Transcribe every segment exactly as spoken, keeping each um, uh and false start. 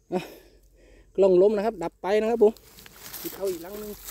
กล้องล้มนะครับดับไปนะครับผมติดเอาอีกลังนึง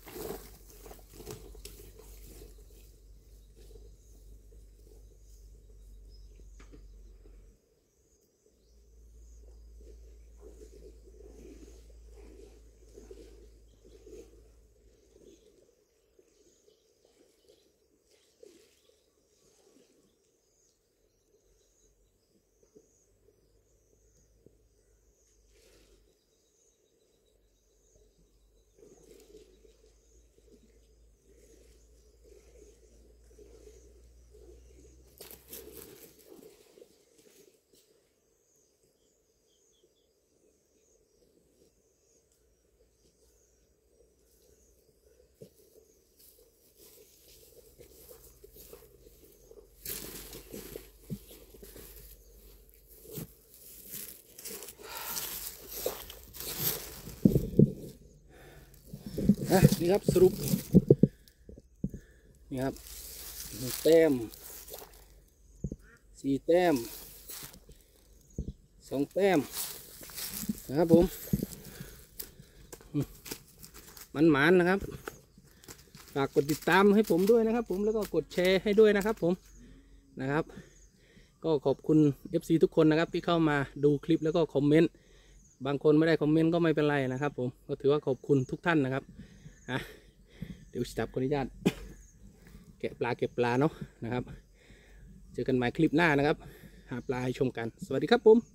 นี่ครับสรุปนี่ครับหนึ่งแต้มสี่แต้มสองแต้มนะครับผมมันหมานนะครับฝากกดติดตามให้ผมด้วยนะครับผมแล้วก็กดแชร์ให้ด้วยนะครับผมนะครับก็ขอบคุณ เอฟ ซี ทุกคนนะครับที่เข้ามาดูคลิปแล้วก็คอมเมนต์บางคนไม่ได้คอมเมนต์ก็ไม่เป็นไรนะครับผมก็ถือว่าขอบคุณทุกท่านนะครับอ่ะเดี๋ยวจับขออนุญาตแกะปลาเก็บปลาเนาะนะครับเจอกันใหม่คลิปหน้านะครับหาปลาให้ชมกันสวัสดีครับผม